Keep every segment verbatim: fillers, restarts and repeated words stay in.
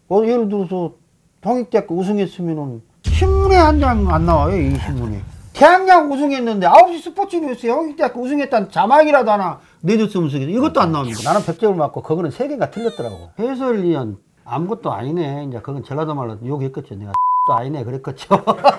어, 예를 들어서 홍익대학교 우승했으면은 신문에 한 장 안 나와요, 이 신문에. 대학야구 우승했는데 아홉 시 스포츠 뉴스에 홍익대학교 우승했다는 자막이라도 하나 내줬으면 좋겠어. 이것도 안 나옵니다. 나는 백 점을 맞고 그거는 세 개가 틀렸더라고. 해설위원 아무것도 아니네. 이제 그건 전라도 말로 욕했겠죠. 내가 또 아니네 그랬겠죠.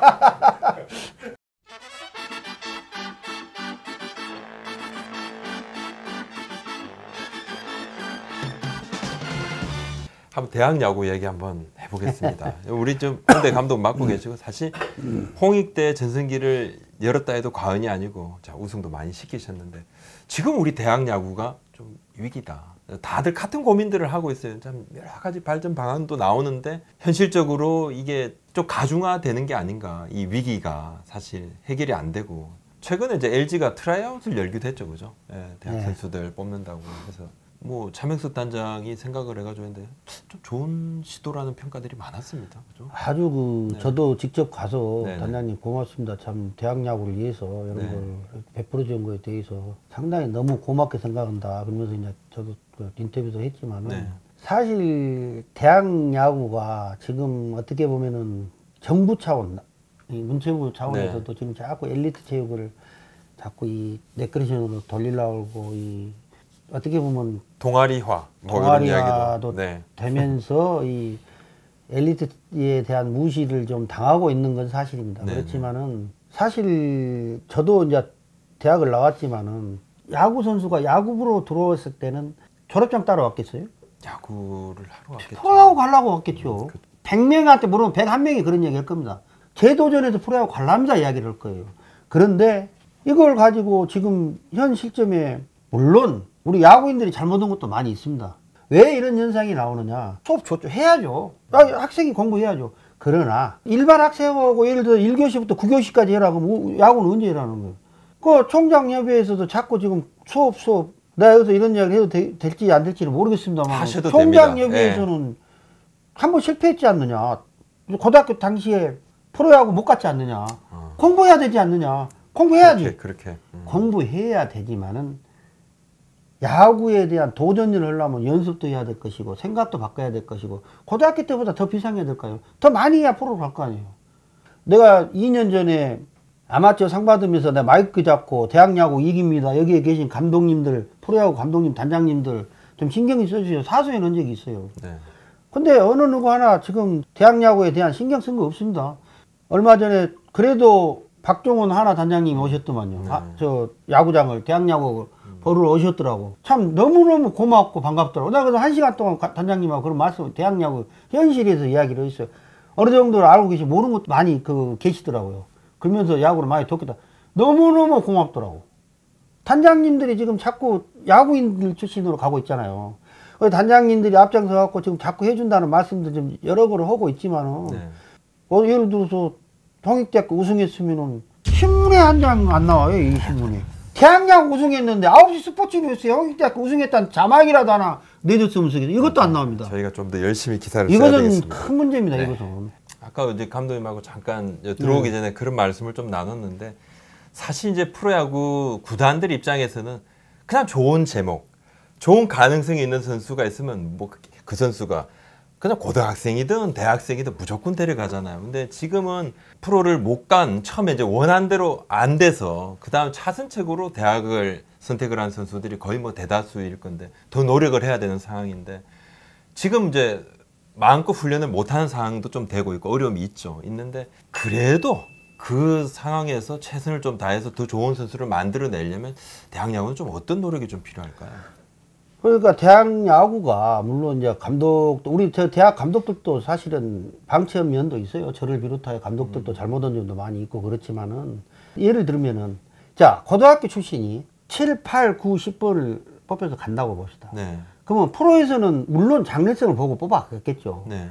한번 대학 야구 얘기 한번 해보겠습니다. 우리 좀 홍대 감독 맡고 계시고 사실 홍익대 전성기를 열었다 해도 과언이 아니고 자 우승도 많이 시키셨는데 지금 우리 대학 야구가 좀 위기다. 다들 같은 고민들을 하고 있어요. 참 여러 가지 발전 방안도 나오는데 현실적으로 이게 좀 가중화되는 게 아닌가. 이 위기가 사실 해결이 안 되고 최근에 이제 엘지가 트라이아웃을 열기도 했죠, 그죠? 예, 대학 네. 선수들 뽑는다고 해서. 뭐 차명석 단장이 생각을 해가지고 했는데 좀 좋은 시도라는 평가들이 많았습니다. 그죠? 아주 그 네. 저도 직접 가서 네네. 단장님 고맙습니다. 참 대학 야구를 위해서 이런 네. 걸 베풀어 준 거에 대해서 상당히 너무 고맙게 생각한다. 그러면서 이제 저도 그 인터뷰도 했지만은 네. 사실 대학 야구가 지금 어떻게 보면은 정부 차원, 이 문체부 차원에서도 네. 지금 자꾸 엘리트 체육을 자꾸 이 레크레이션으로 돌리려고 이 어떻게 보면 동아리화, 뭐 동아리화도 네. 되면서 이 엘리트에 대한 무시를 좀 당하고 있는 건 사실입니다. 네네. 그렇지만은 사실 저도 이제 대학을 나왔지만은 야구 선수가 야구부로 들어왔을 때는 졸업장 따러 왔겠어요? 야구를 하러 왔겠죠. 프로야구 가려고 왔겠죠. 음, 그... 백 명한테 물으면 백일 명이 그런 얘기 할 겁니다. 재도전에서 프로야구 관람자 이야기를 할 거예요. 그런데 이걸 가지고 지금 현 시점에 물론 우리 야구인들이 잘못한 것도 많이 있습니다. 왜 이런 현상이 나오느냐? 수업 줬죠. 해야죠. 학생이 공부해야죠. 그러나 일반 학생하고 예를 들어 일 교시부터 구 교시까지 해라 그러면 야구는 언제 해라는 거예요? 그 총장협의회에서도 자꾸 지금 수업 수업 내가 여기서 이런 이야기를 해도 되, 될지 안 될지는 모르겠습니다만 총장협의회에서는 네. 한 번 실패했지 않느냐? 고등학교 당시에 프로야구 못 갔지 않느냐? 어. 공부해야 되지 않느냐? 공부해야지. 그렇게, 그렇게. 음. 공부해야 되지만은 야구에 대한 도전을 하려면 연습도 해야 될 것이고 생각도 바꿔야 될 것이고 고등학교 때보다 더 비상해야 될까요? 더 많이 해야 프로로 갈 거 아니에요. 내가 이 년 전에 아마추어 상 받으면서 내가 마이크 잡고 대학 야구 이깁니다. 여기에 계신 감독님들, 프로야구 감독님, 단장님들 좀 신경이 써주세요. 사소해 놓은 적이 있어요. 네. 근데 어느 누구 하나 지금 대학 야구에 대한 신경 쓴 거 없습니다. 얼마 전에 그래도 박종원 하나 단장님이 오셨더만요. 네. 아, 저 야구장을 대학 야구 보러 오셨더라고. 참 너무너무 고맙고 반갑더라고. 내가 그래서 한 시간 동안 단장님하고 그런 말씀, 대학 야구 현실에서 이야기를 했어요. 어느 정도로 알고 계시 모르는 것도 많이 그 계시더라고요. 그러면서 야구를 많이 돕겠다. 너무너무 고맙더라고. 단장님들이 지금 자꾸 야구인들 출신으로 가고 있잖아요. 단장님들이 앞장서 갖고 지금 자꾸 해준다는 말씀도 좀 여러 번을 하고 있지만은 네. 어, 예를 들어서 홍익대학교 우승했으면은 신문에 한 장 안 나와요, 이 신문에. 대학야구 우승했는데 아홉 시 스포츠 뉴스에 홍익대학교 우승했다는 자막이라도 하나 내줬으면 좋겠어요. 이것도 안 나옵니다. 저희가 좀 더 열심히 기사를 써야 되겠습니다. 이것은 큰 문제입니다. 네. 이것은. 아까 이제 감독님하고 잠깐 들어오기 네. 전에 그런 말씀을 좀 나눴는데 사실 이제 프로야구 구단들 입장에서는 그냥 좋은 제목, 좋은 가능성이 있는 선수가 있으면 뭐 그 선수가 그냥 고등학생이든 대학생이든 무조건 데려가잖아요. 근데 지금은 프로를 못 간 처음에 이제 원한 대로 안 돼서 그 다음 차선책으로 대학을 선택을 한 선수들이 거의 뭐 대다수일 건데 더 노력을 해야 되는 상황인데 지금 이제 마음껏 훈련을 못하는 상황도 좀 되고 있고 어려움이 있죠. 있는데 그래도 그 상황에서 최선을 좀 다해서 더 좋은 선수를 만들어내려면 대학 야구는 좀 어떤 노력이 좀 필요할까요? 그러니까 대학 야구가 물론 이제 감독도 우리 저 대학 감독들도 사실은 방치한 면도 있어요. 저를 비롯하여 감독들도 음. 잘못한 점도 많이 있고 그렇지만은 예를 들면은 자 고등학교 출신이 칠, 팔, 구, 십 번을 뽑혀서 간다고 봅시다. 네. 그러면 프로에서는 물론 장래성을 보고 뽑았겠죠. 네.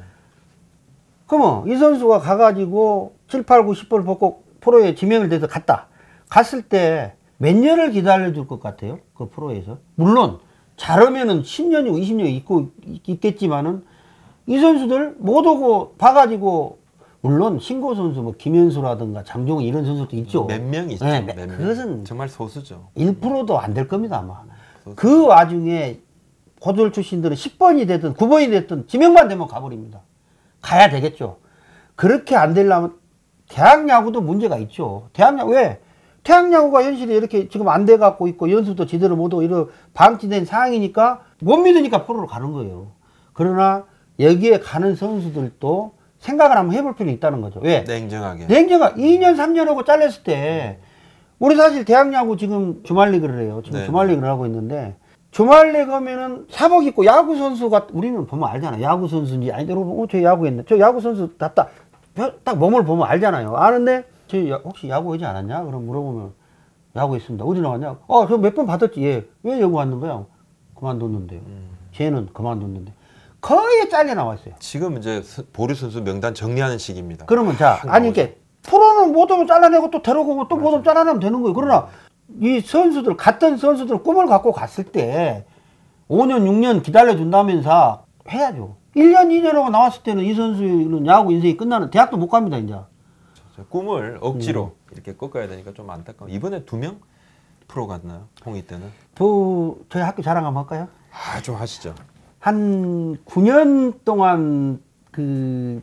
그러면 이 선수가 가가지고 칠, 팔, 구, 십 번을 뽑고 프로에 지명을 돼서 갔다. 갔을 때 몇 년을 기다려줄 것 같아요? 그 프로에서. 물론 잘하면은 십 년이고 이십 년이 있고 있겠지만은 이 선수들 못 오고 봐가지고 물론 신고 선수 뭐 김현수라든가 장종훈 이런 선수도 있죠. 몇 명 있죠. 네, 몇 그것은 명. 정말 소수죠. 일 퍼센트도 안 될 겁니다 아마. 소수. 그 와중에 고졸 출신들은 십 번이 되든 구 번이 됐든 지명만 되면 가버립니다. 가야 되겠죠. 그렇게 안 되려면 대학 야구도 문제가 있죠. 대학 야구 왜? 대학 야구가 현실이 이렇게 지금 안 돼 갖고 있고 연습도 제대로 못하고 이런 방치된 상황이니까 못 믿으니까 프로로 가는 거예요. 그러나 여기에 가는 선수들도 생각을 한번 해볼 필요는 있다는 거죠. 왜? 냉정하게. 냉정하게 이 년 삼 년 하고 잘렸을 때 우리 사실 대학 야구 지금 주말 리그를 해요. 지금 네. 주말 리그를 하고 있는데 주말 리그 하면은 사복 입고 야구 선수가 우리는 보면 알잖아. 야구 선수인지 아니 여러분 어, 저 야구했네. 저 야구 선수 답다 딱 몸을 보면 알잖아요. 아는데 저 혹시 야구하지 않았냐? 그럼 물어보면 야구했습니다. 어디 나왔냐? 어, 저 몇 번 받았지. 예. 왜 야구 왔는 거야? 그만뒀는데요. 음. 쟤는 그만뒀는데 거의 잘려 나와 있어요. 지금 이제 스- 보류 선수 명단 정리하는 시기입니다. 그러면 자, 아니 이게 프로는 못 오면 잘라내고 또 데려오고 또 못 오면 잘라내면 되는 거예요. 그러나 이 선수들 같은 선수들 꿈을 갖고 갔을 때 오 년 육 년 기다려 준다면서 해야죠. 일 년 이 년 하고 나왔을 때는 이 선수는 야구 인생이 끝나는 대학도 못 갑니다, 이제. 저 꿈을 억지로 음. 이렇게 꺾어야 되니까 좀 안타까워. 이번에 두 명 프로 갔나요? 홍이 때는? 저 저희 학교 자랑 한번 할까요? 아, 좀 하시죠. 한 구 년 동안 그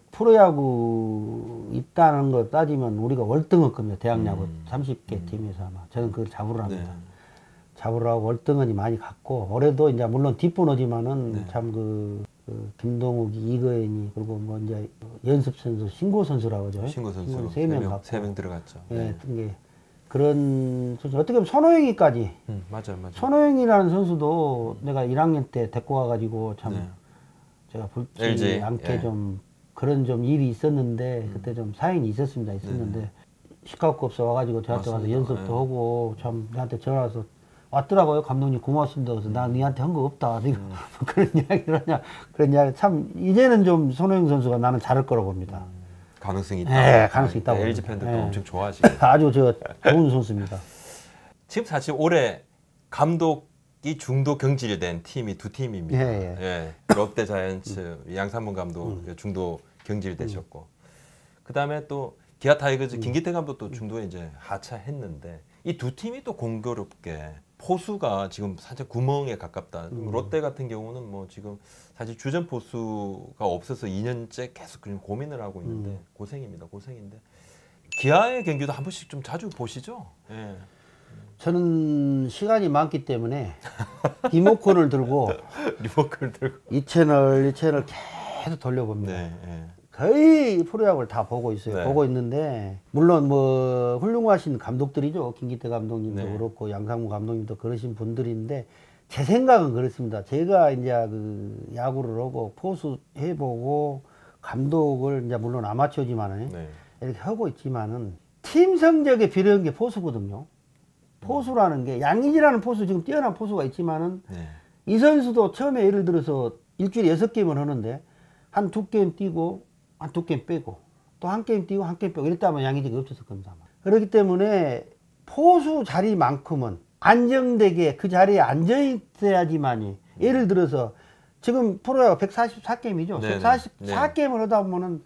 프로야구 있다는 거 따지면 우리가 월등했거든요. 대학야구 음. 삼십 개 팀에서 아마. 저는 그걸 잡으러 합니다. 네. 잡으러 하고 월등하니 많이 갔고 올해도 이제 물론 뒷번호지만은 네. 참 그 그 김동욱이 이거인이 그리고 뭐 이제 연습 선수 신고 선수라고 하죠. 신고 선수 세명 갔고 세 명 들어갔죠. 예, 네. 이게 그런 선수 어떻게 보면 손호영이까지 음, 맞아요, 맞아요. 손호영이라는 선수도 내가 일 학년 때 데리고 와가지고 참 네. 제가 불지 엘지, 않게 예. 좀 그런 좀 일이 있었는데 음. 그때 좀 사연이 있었습니다. 있었는데 시카고 없어 와가지고 저한테 와서 맞습니다. 연습도 예. 하고 참 저한테 전화 와서 왔더라고요. 감독님 고맙습니다. 그래서 나 니한테 한 거 없다. 지금 음. 그런 이야기를 하냐. 그런 이야기 참 이제는 좀 손호영 선수가 나는 잘할 거라고 봅니다. 가능성이 있다. 네, 가능성이 있다고 엘지 봅니다. 팬들도 네. 엄청 좋아하시고. 아주 저 좋은 선수입니다. 지금 사실 올해 감독이 중도 경질된 팀이 두 팀입니다. 예, 예. 예, 롯데 자이언츠 양상문 감독 중도 경질되셨고, 그 다음에 또 기아 타이거즈 김기태 감독도 중도에 이제 하차했는데 이 두 팀이 또 공교롭게 포수가 지금 살짝 구멍에 가깝다. 음. 롯데 같은 경우는 뭐 지금 사실 주전 포수가 없어서 이 년째 계속 그냥 고민을 하고 있는데 음. 고생입니다, 고생인데 기아의 경기도 한 번씩 좀 자주 보시죠. 예. 저는 시간이 많기 때문에 리모컨을 들고 리모컨을 들고. 이 채널 이 채널 계속 돌려봅니다. 네, 예. 거의 프로야구를 다 보고 있어요. 네. 보고 있는데 물론 뭐 훌륭하신 감독들이죠. 김기태 감독님도 네. 그렇고 양상무 감독님도 그러신 분들인데 제 생각은 그렇습니다. 제가 이제 그 야구를 하고 포수 해보고 감독을 이제 물론 아마추어지만은 네. 이렇게 하고 있지만은 팀 성적에 필요한 게 포수거든요. 포수라는 게 양인이라는 포수 지금 뛰어난 포수가 있지만은 네. 이 선수도 처음에 예를 들어서 일주일에 여섯 게임을 하는데 한 두 게임 뛰고 한 두 게임 빼고 또 한 게임 뛰고 한 게임 빼고 이랬다면 양의직이 없었을 겁니다. 아마. 그렇기 때문에 포수 자리만큼은 안정되게 그 자리에 앉아 있어야지만이 예를 들어서 지금 프로야구 백사십사 게임이죠. 네네. 백사십사 게임을 하다 보면은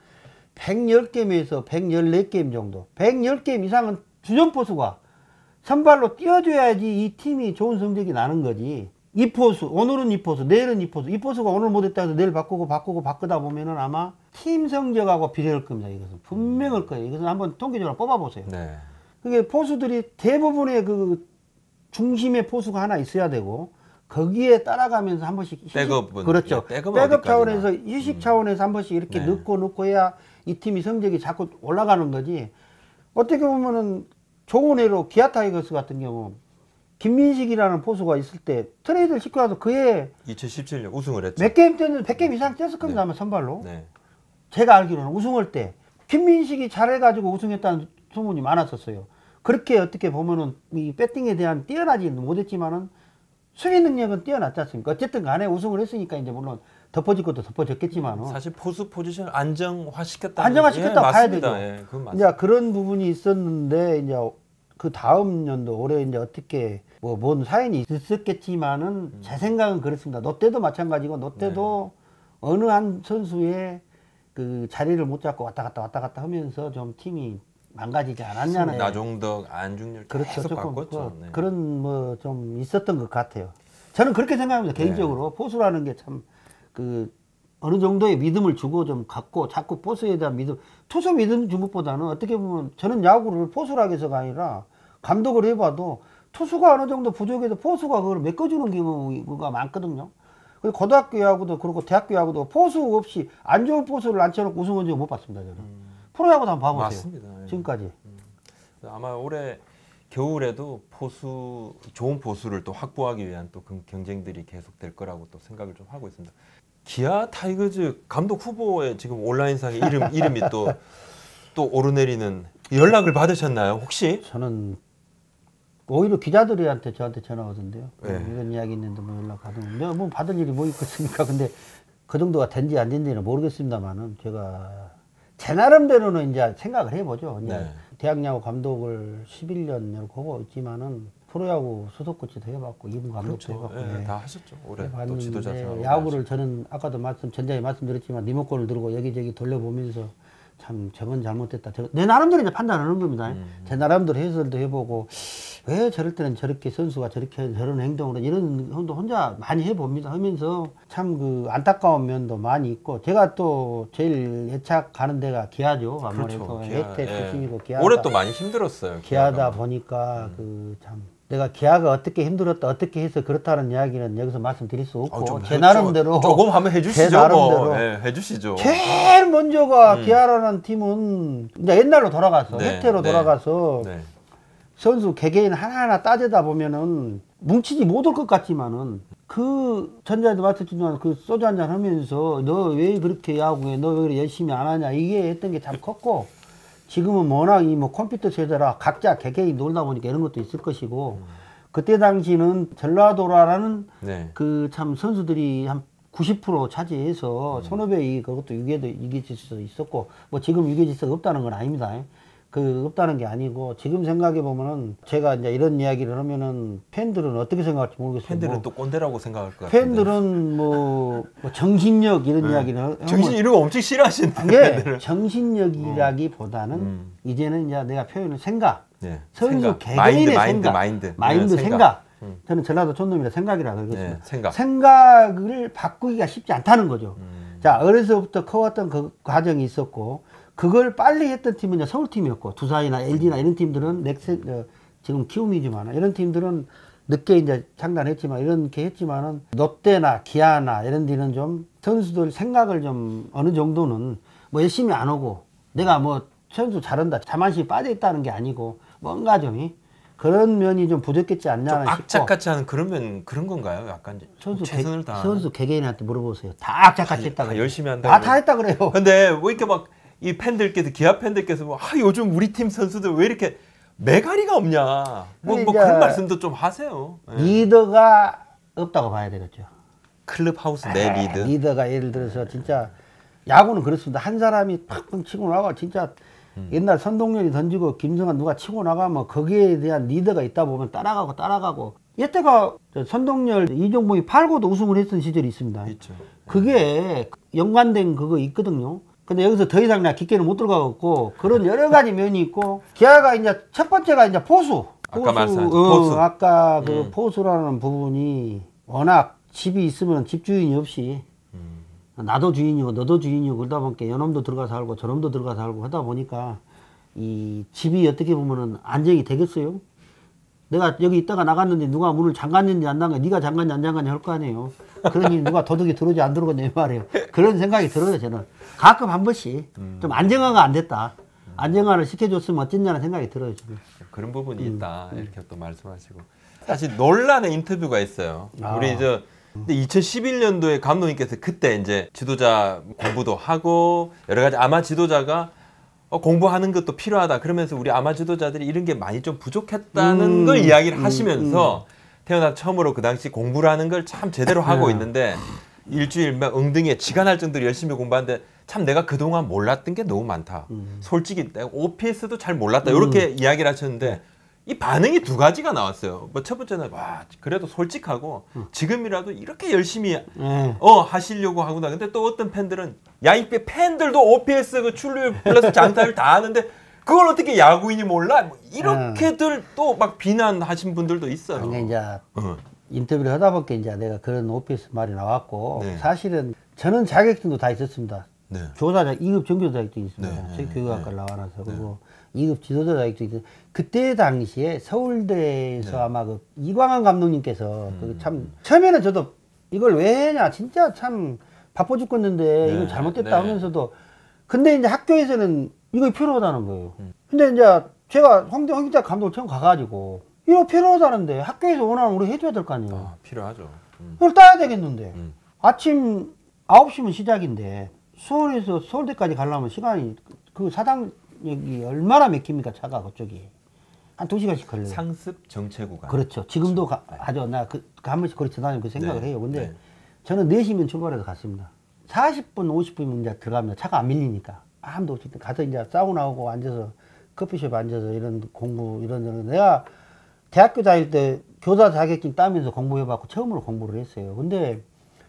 백십 게임에서 백십사 게임 정도 백십 게임 이상은 주전 포수가 선발로 뛰어줘야지 이 팀이 좋은 성적이 나는 거지. 이 포수, 오늘은 이 포수, 내일은 이 포수. 이 포수가 오늘 못했다 해서 내일 바꾸고 바꾸고 바꾸다 보면은 아마 팀 성적하고 비례할 겁니다. 이것은 분명할 거예요. 이것은 한번 통계적으로 뽑아보세요. 네. 그게 포수들이 대부분의 그 중심의 포수가 하나 있어야 되고 거기에 따라가면서 한 번씩 휴식, 백업은, 그렇죠. 예, 백업은 백업 어디까지나. 차원에서 휴식 차원에서 한 번씩 이렇게 네. 넣고 넣고 해야 이 팀이 성적이 자꾸 올라가는 거지. 어떻게 보면은 좋은 애로 기아 타이거스 같은 경우 김민식이라는 포수가 있을 때 트레이드를 시켜서 그해 이천십칠 년 우승을 했죠. 몇 게임 뛰었는데 백 게임 이상 뛰었을 겁니다. 네. 아마 선발로. 네. 제가 알기로는 우승할 때 김민식이 잘해가지고 우승했다는 소문이 많았었어요. 그렇게 어떻게 보면은 이 배팅에 대한 뛰어나지는 못했지만은 수비 능력은 뛰어났지 않습니까? 어쨌든 간에 우승을 했으니까 이제 물론 덮어질 것도 덮어졌겠지만은 사실 포수 포지션을 안정화시켰다. 안정화시켰다고 예, 봐야 맞습니다. 되죠. 예, 그건 맞습니다. 이제 그런 부분이 있었는데 이제 그 다음 연도 올해 이제 어떻게 뭐 뭔 사연이 있었겠지만은 음. 제 생각은 그렇습니다. 롯데도 마찬가지고 롯데도 네. 어느 한 선수의 그 자리를 못 잡고 왔다 갔다 왔다 갔다 하면서 좀 팀이 망가지지 않았냐는 나종덕, 안중률 그렇죠. 계속 조금 바꿨죠. 그, 네. 그런 뭐 좀 있었던 것 같아요. 저는 그렇게 생각합니다. 개인적으로 네. 포수라는 게 참 그 어느 정도의 믿음을 주고 좀 갖고 자꾸 포수에 대한 믿음, 투수 믿음 준 것보다는 어떻게 보면 저는 야구를 포수라고 해서가 아니라 감독을 해봐도 투수가 어느 정도 부족해도 포수가 그걸 메꿔주는 경우가 많거든요. 그리고 고등학교 야구도 그렇고 대학교 야구도 포수 없이 안 좋은 포수를 앉혀놓고 우승한 적은 못 봤습니다. 저는. 음. 프로야구도 한번 봐보세요. 맞습니다. 지금까지. 음. 아마 올해 겨울에도 포수 좋은 포수를 또 확보하기 위한 또 경쟁들이 계속될 거라고 또 생각을 좀 하고 있습니다. 기아 타이거즈 감독 후보에 지금 온라인상에 이름 이름이 또 또 오르내리는 연락을 받으셨나요? 혹시? 저는 오히려 기자들한테 저한테 전화 오던데요. 네. 이런 이야기 있는데 뭐 연락 받으면 내가 뭐 받을 일이 뭐 있겠습니까? 근데 그 정도가 된지 안 된지는 모르겠습니다만은 제가 제 나름대로는 이제 생각을 해보죠. 이제 네. 대학야구 감독을 십일 년 하고 있지만은 프로야구 소속 코치도 해봤고 이군 감독도 그렇죠. 해봤고 예, 예. 다 하셨죠. 올해 또 지도자 생활 야구를 저는 아까도 말씀 전자에 말씀드렸지만 리모컨을 들고 여기저기 돌려보면서 참 저건 잘못됐다. 저, 내 나름대로 이제 판단하는 겁니다. 음. 제 나름대로 해설도 해보고 왜 저럴 때는 저렇게 선수가 저렇게 저런 행동으로 이런 행동 혼자 많이 해봅니다. 하면서 참 그 안타까운 면도 많이 있고 제가 또 제일 애착 가는 데가 기아죠. 아무래도 그렇죠. 혜태 기아, 출신이고 예. 기아가 올해 또 많이 힘들었어요. 기아다 기아가. 보니까 음. 그 참 내가 기아가 어떻게 힘들었다 어떻게 해서 그렇다는 이야기는 여기서 말씀드릴 수 없고 어, 제 나름대로 조금 한번 해주시죠. 제 나름대로 뭐. 네, 해주시죠. 제일 먼저가 음. 기아라는 팀은 이제 옛날로 돌아가서 네, 혜태로 네, 돌아가서 네. 선수 개개인 하나하나 따져다 보면은 뭉치지 못할 것 같지만은 그 전자에도 말씀드렸지만 그 소주 한잔 하면서 너 왜 그렇게 야구해 너 왜 열심히 안 하냐 이게 했던 게 참 컸고 지금은 워낙 이 뭐 컴퓨터 세대라 각자 개개인 놀다 보니까 이런 것도 있을 것이고 음. 그때 당시는 전라도라라는 네. 그 참 선수들이 한 구십 퍼센트 차지해서 음. 선후배 그것도 유계도 유계질 수 있었고 뭐 지금 유계질서가 없다는 건 아닙니다. 그 없다는 게 아니고 지금 생각해 보면은 제가 이제 이런 이야기를 하면은 팬들은 어떻게 생각할지 모르겠어요. 팬들은 뭐 또 꼰대라고 생각할 것 같아요. 팬들은 뭐, 뭐 정신력 이런 네. 이야기를 정신 이런 거 엄청 싫어하시는데. 예, 정신력이라기보다는 음. 이제는 이제 내가 표현을 생각, 네. 선수 생각. 개개인의 마인드, 생각, 마인드, 마인드, 마인드 네, 생각. 생각. 음. 저는 전라도 촌놈이라 생각이라 그러겠습니다. 네, 생각. 생각을 바꾸기가 쉽지 않다는 거죠. 음. 자, 어려서부터 커왔던 그 과정이 있었고 그걸 빨리 했던 팀은 이제 서울팀이었고 두산이나 엘지나 이런 팀들은 넥센 어, 지금 키움이지만 이런 팀들은 늦게 이제 창단했지만 이렇게 했지만은 롯데나 기아나 이런 데는 좀 선수들 생각을 좀 어느 정도는 뭐 열심히 안 오고 내가 뭐 선수 잘한다 자만심이 빠져 있다는 게 아니고 뭔가 좀 그런 면이 좀 부족했지 않냐는 좀 악착같이 하는 그런 면 그런 건가요? 약간 선수 최선을 다 선수 개개인한테 물어보세요. 다 악착같이 했다 다 열심히 한다. 다 다 했다 그래요. 근데 왜 이렇게 막 이 팬들께서 기아 팬들께서 뭐, 아 요즘 우리 팀 선수들 왜 이렇게 메가리가 없냐 뭐, 뭐 그런 말씀도 좀 하세요. 네. 리더가 없다고 봐야 되겠죠. 클럽하우스 내 아, 리드. 리더가 예를 들어서 진짜 야구는 그렇습니다. 한 사람이 팍팍 치고 나가 진짜 음. 옛날 선동열이 던지고 김성환 누가 치고 나가면 거기에 대한 리더가 있다 보면 따라가고 따라가고 이때가 선동열 이종범이 팔고도 우승을 했던 시절이 있습니다. 있죠. 그게 연관된 그거 있거든요. 근데 여기서 더 이상 내가 깊게는 못 들어가고 그런 여러 가지 면이 있고 기아가 이제 첫 번째가 이제 포수. 아까 말씀하신 어, 포수. 아까 그 음. 포수라는 부분이 워낙 집이 있으면 집주인이 없이 음. 나도 주인이고 너도 주인이고 그러다 보니까 요놈도 들어가 살고 저놈도 들어가 살고 하다 보니까 이 집이 어떻게 보면은 안정이 되겠어요? 내가 여기 있다가 나갔는데 누가 문을 잠갔는지 안 잠갔는지 네가 잠갔냐 안 잠갔냐 할 거 아니에요. 그러니 누가 도둑이 들어오지 안 들어오겠냐 이 말이에요. 그런 생각이 들어요 저는. 가끔 한 번씩 음. 좀 안정화가 안 됐다. 안정화를 시켜줬으면 어쨌냐는 생각이 들어요 지금. 그런 부분이 음. 있다 이렇게 또 말씀하시고 사실 논란의 인터뷰가 있어요. 아. 우리 저 근데 이천십일 년도에 감독님께서 그때 이제 지도자 공부도 하고 여러 가지 아마 지도자가 어, 공부하는 것도 필요하다 그러면서 우리 아마 지도자들이 이런 게 많이 좀 부족했다는 음. 걸 이야기를 음. 하시면서 음. 태어나 처음으로 그 당시 공부를 하는 걸 참 제대로 하고 네. 있는데 일주일 막 엉덩이에 쥐가 날 정도로 열심히 공부하는데 참 내가 그동안 몰랐던 게 너무 많다. 음. 솔직히 내가 오피에스도 잘 몰랐다. 이렇게 음. 이야기를 하셨는데 이 반응이 두 가지가 나왔어요. 뭐 첫 번째는 와 그래도 솔직하고 음. 지금이라도 이렇게 열심히 음. 어 하시려고 하구나. 근데 또 어떤 팬들은 야 이 팬들도 오피에스 그 출루율 플러스 장타율 다 아는데 그걸 어떻게 야구인이 몰라? 뭐 이렇게들 또 막 비난하신 분들도 있어요. 아니, 이제 어. 인터뷰를 하다 보니까 이제 내가 그런 오피스 말이 나왔고 네. 사실은 저는 자격증도 다 있었습니다. 네. 교사자 이 급 전교사 자격증이 있습니다. 네, 제 네, 교육학과를 네. 나와놔서 그리고 이 급 지도자 자격증이 있어요. 그때 당시에 서울대에서 네. 아마 그 이광환 감독님께서 음. 그 참 처음에는 저도 이걸 왜 했냐 진짜 참 바빠 죽겠는데 네, 이거 잘못됐다 네. 하면서도 근데 이제 학교에서는 이거 필요하다는 거예요. 음. 근데 이제 제가 황대 황기자 감독을 처음 가가지고 이거 필요하다는데 학교에서 원하는 우리 해줘야 될 거 아니에요. 아, 필요하죠. 음. 이걸 따야 되겠는데 음. 아침 아홉 시면 시작인데 서울에서 서울대까지 가려면 시간이 그 사당역이 얼마나 막힙니까 차가 그쪽이 한 두 시간씩 걸려요. 상습 정체 구간. 그렇죠. 지금도 가, 네. 하죠. 나 그 한 번씩 거리 지나면 그 생각을 네. 해요. 근데 네. 저는 네 시면 출발해서 갔습니다. 사십 분, 오십 분이면 이제 들어가면 차가 안 밀리니까 아무도 없을 때 가서 이제 싸고 나오고 앉아서 커피숍에 앉아서 이런 공부 이런 이런 내가 대학교 다닐 때 교사 자격증 따면서 공부해봤고 처음으로 공부를 했어요. 근데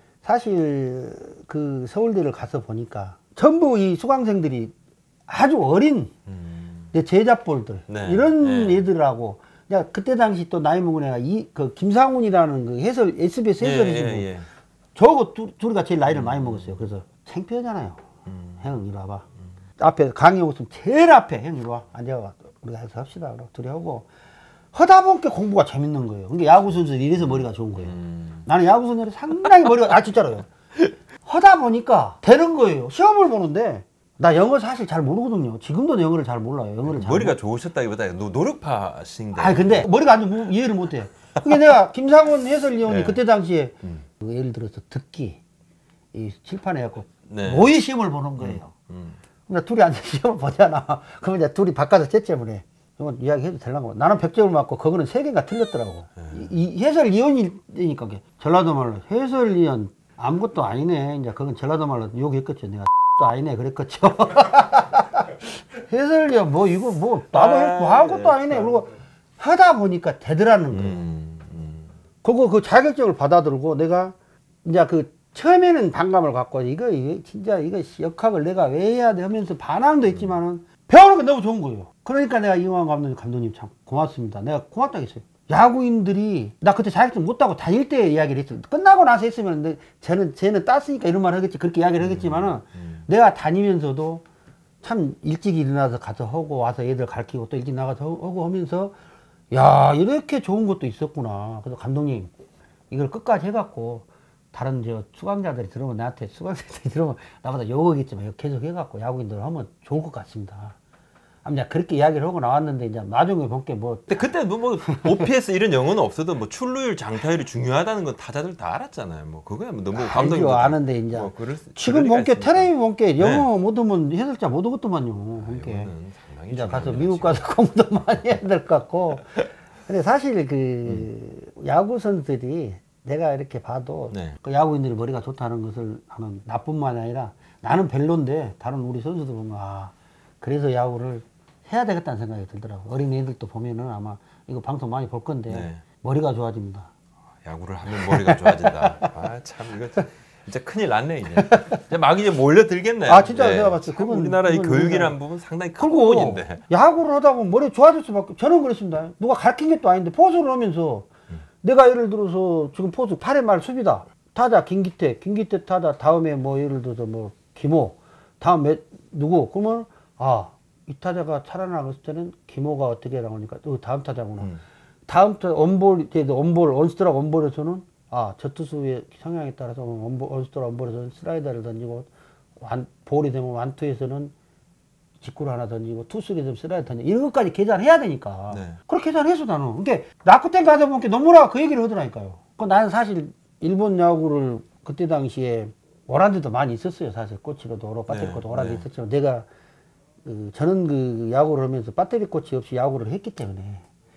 사실 그 서울대를 가서 보니까 전부 이 수강생들이 아주 어린 음. 내 제자볼들 네. 이런 네. 애들하고 야 그때 당시 또 나이 먹은 애가 이 그 김상훈이라는 그 해설 에스비에스 해설이시고 예, 예, 예. 저거 둘, 둘이가 제일 나이를 많이 먹었어요. 그래서 창피하잖아요. 음. 형 이리 와봐. 앞에 강의 오고 있으면 제일 앞에 형 이리 와 앉아봐. 우리가 해서 합시다. 그러고 둘이 하고 하다 보니까 공부가 재밌는 거예요. 그러니까 야구 선수들이 이래서 머리가 좋은 거예요. 음. 나는 야구 선수들이 상당히 머리가 아 진짜로요. 하다 보니까 되는 거예요. 시험을 보는데 나 영어 사실 잘 모르거든요. 지금도 영어를 잘 몰라요. 영어를 잘 머리가 모르... 좋으셨다기보다 노, 노력파신데. 아 근데 머리가 안 좋으면 이해를 못해. 그게 내가 김상훈 해설위원이 네. 그때 당시에 음. 그 예를 들어서 듣기 이 칠판에 갖고 네. 모의 시험을 보는 거예요. 음. 그러니까 둘이 앉아서 시험을 보잖아. 그러면 이제 둘이 바꿔서 채점을 해. 이건 이야기해도 되려고. 나는 백 점을 맞고 그거는 세 개가 틀렸더라고. 네. 이, 이 해설위원이니까 그게. 전라도 말로 해설위원 아무것도 아니네. 이제 그건 전라도 말로 욕했겠죠. 내가 또 아니네 그랬겠죠. 해설위원 뭐 이거 뭐 나도 아, 뭐 아무것도 네. 아니네. 그리고 하다 보니까 되더라는 거예요. 음. 음. 그거 그 자격증을 받아들고 내가 이제 그 처음에는 반감을 갖고 이거 이거 진짜 이거 역학을 내가 왜 해야 돼 하면서 반항도 했지만은 배우는 게 너무 좋은 거예요. 그러니까 내가 이광환 감독님 감독님 참 고맙습니다. 내가 고맙다고 했어요. 야구인들이 나 그때 자격증 못 따고 다닐 때 이야기를 했어요. 끝나고 나서 했으면 내, 쟤는 쟤는 땄으니까 이런 말 하겠지 그렇게 이야기를 하겠지만은 음. 내가 다니면서도 참 일찍 일어나서 가서 하고 와서 애들 가르치고 또 일찍 나가서 하고 하면서 야 이렇게 좋은 것도 있었구나. 그래서 감독님 이걸 끝까지 해갖고 다른 저 수강자들이 들으면 나한테 수강생들이 들으면 나보다 욕하겠지만 계속 해갖고 야구인들 하면 좋을 것 같습니다. 아무튼 그렇게 이야기를 하고 나왔는데 이제 나중에 볼게 뭐. 근데 그때 뭐, 뭐 오피에스 이런 영어는 없어도 뭐 출루율, 장타율이 중요하다는 건 타자들 다 알았잖아요. 뭐 그거야 뭐 너무 감독님 알죠 아는데 이제 뭐 그럴 수- 지금 그럴 리가 본게 있습니까? 테레비 본게 영어 네. 못 오면 해설자 못 오겠더만요. 본게 이거는 상당히 이제 가서 중요합니다, 미국 지금. 가서 공부도 많이 해야 될 것 같고. 근데 사실 그 음. 야구 선수들이 내가 이렇게 봐도 네. 그 야구인들이 머리가 좋다는 것을 하는 나뿐만 아니라 나는 별론데 다른 우리 선수들 보면 아 그래서 야구를 해야 되겠다는 생각이 들더라고. 어린애들도 보면은 아마 이거 방송 많이 볼 건데 네. 머리가 좋아집니다. 야구를 하면 머리가 좋아진다. 아 참 이거 진짜 큰일 났네 이제. 이제 막 이제 몰려들겠네요. 아, 진짜 내가 봤을 때 참 그건- 우리나라 이 그건 교육이라는 우리나라- 부분 상당히 큰 그리고 부분인데. 야구를 하다 보면 머리 좋아질 수밖에. 저는 그렇습니다. 누가 가르친 것도 아닌데 포수를 하면서 음. 내가 예를 들어서 지금 포수 팔 회 말 수비다. 타자 김기태, 김기태 타자 다음에 뭐 예를 들어서 뭐 김호, 다음 에 누구? 그러면 아 이 타자가 살아나갔을 때는 김호가 어떻게 나오니까 또 다음 타자구나. 음. 다음 타 원볼 이제 원볼 원스트라 원볼에서는 아 저 투수의 성향에 따라서 원볼 원스트라 원볼에서는 슬라이더를 던지고 완 볼이 되면 완투에서는 직구를 하나 던지고 투수리 되면 슬라이더 던지고 이런 것까지 계산해야 되니까 네. 그렇게 계산해서 나는 그러니까 라쿠텐 가서 보니까 너무나 그 얘기를 하더라니까요. 그 나는 사실 일본 야구를 그때 당시에 오란드도 많이 있었어요. 사실 코치로도 오로 배터리 코치 네, 오란드 네. 있었지만 내가 그 저는 그 야구를 하면서 배터리 코치 없이 야구를 했기 때문에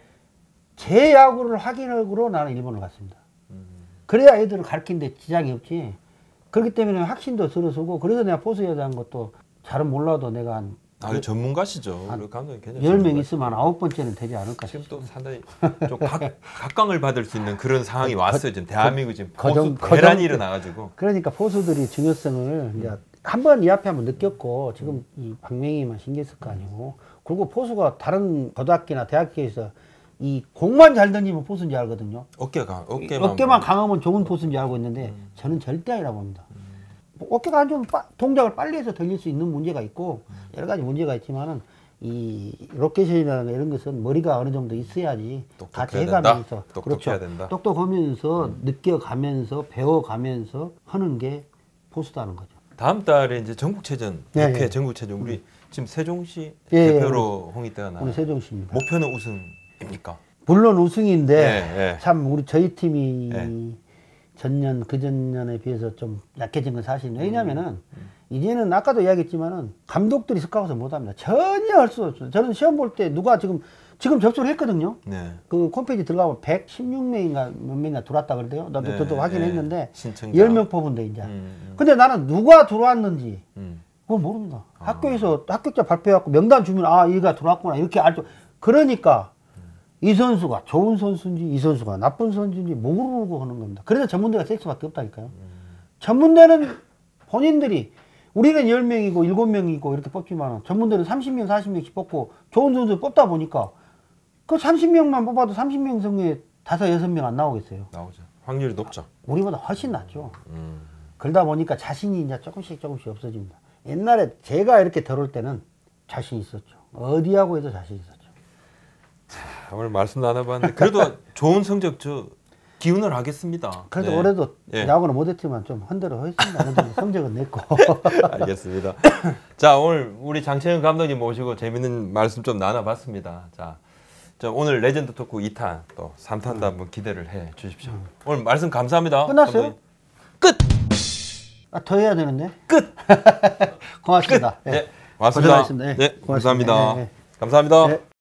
제 야구를 확인하고 나는 일본을 갔습니다. 음. 그래야 애들을 가르치는데 지장이 없지. 그렇기 때문에 확신도 들어서고 그래서 내가 포수에 대한 것도 잘은 몰라도 내가 한 아, 그 전문가시죠. 우리 감독님 굉장히 열 명 전문가시죠. 있으면 한 아홉 번째는 되지 않을까 지금 싶어요. 또 상당히 좀 각, 각광을 받을 수 있는 그런 상황이 왔어요. 지금 대한민국 지금 거- 포수 거정- 대란이 거정- 일어나가지고. 그러니까 포수들이 중요성을 이제 한 번 이 앞에 한번 느꼈고 지금 이 박명희만 신경 쓸 거 아니고 그리고 포수가 다른 고등학교나 대학교에서 이 공만 잘 던지면 포수인지 알거든요. 어깨가 어깨만 어깨만 강하면 좋은 포수인지 알고 있는데 음. 저는 절대 아니라고 봅니다. 음. 어깨가 안 좋으면 빠, 동작을 빨리 해서 던질 수 있는 문제가 있고 음. 여러 가지 문제가 있지만은 이 로케이션이라는 이런 것은 머리가 어느 정도 있어야지 다 재가면서 그렇죠. 된다. 똑똑하면서 음. 느껴가면서 배워가면서 하는 게 포수다는 거죠. 다음 달에 이제 전국체전 네, 백 회 네. 전국체전 우리 음. 지금 세종시 예, 대표로 예, 홍익대가 나와요. 우리 세종시입니다. 목표는 우승입니까? 물론 우승인데 네, 네. 참 우리 저희 팀이 네. 전년 그 전년에 비해서 좀 약해진 건 사실이에요. 왜냐면은 음. 이제는 아까도 이야기했지만은 감독들이 스카웃을 못합니다. 전혀 할 수 없어요. 저는 시험 볼 때 누가 지금 지금 접수를 했거든요. 네. 그 홈페이지 들어가면 백십육 명인가 몇 명이나 들어왔다 그러대요. 나도 네, 저도 확인했는데 신청자. 열 명 뽑은데 이제. 음, 음. 근데 나는 누가 들어왔는지 음. 그걸 모릅니다. 아. 학교에서 합격자 발표해갖고 명단 주면 아 얘가 들어왔구나 이렇게 알죠. 그러니까 음. 이 선수가 좋은 선수인지 이 선수가 나쁜 선수인지 모르고 하는 겁니다. 그래서 전문대가 셀 수밖에 없다니까요. 음. 전문대는 본인들이 우리는 열 명이고 일곱 명이고 이렇게 뽑지만 전문대는 삼십 명 사십 명씩 뽑고 좋은 선수 뽑다 보니까 그 삼십 명만 뽑아도 삼십 명 중에 다섯 여섯 명 안 나오겠어요. 나오죠. 확률이 높죠. 우리보다 훨씬 낫죠. 음. 그러다 보니까 자신이 이제 조금씩 조금씩 없어집니다. 옛날에 제가 이렇게 들어올 때는 자신 있었죠. 어디하고 해도 자신 있었죠. 자, 오늘 말씀 나눠봤는데 그래도 좋은 성적 저 기운을 하겠습니다. 그래도 네. 올해도 예. 야구는 못했지만 좀 헌대로 하겠습니다. 성적은 냈고. 알겠습니다. 자, 오늘 우리 장채영 감독님 모시고 재밌는 말씀 좀 나눠봤습니다. 자, 저 오늘 레전드 토크 이 탄 또 삼 탄도 한번 기대를 해 주십시오. 음. 오늘 말씀 감사합니다. 끝났어요? 감독님. 끝! 아, 더 해야 되는데? 끝! 고맙습니다. 끝! 네. 네, 고맙습니다. 고생하셨습니다. 네, 네, 고맙습니다. 감사합니다. 네, 네. 감사합니다. 네.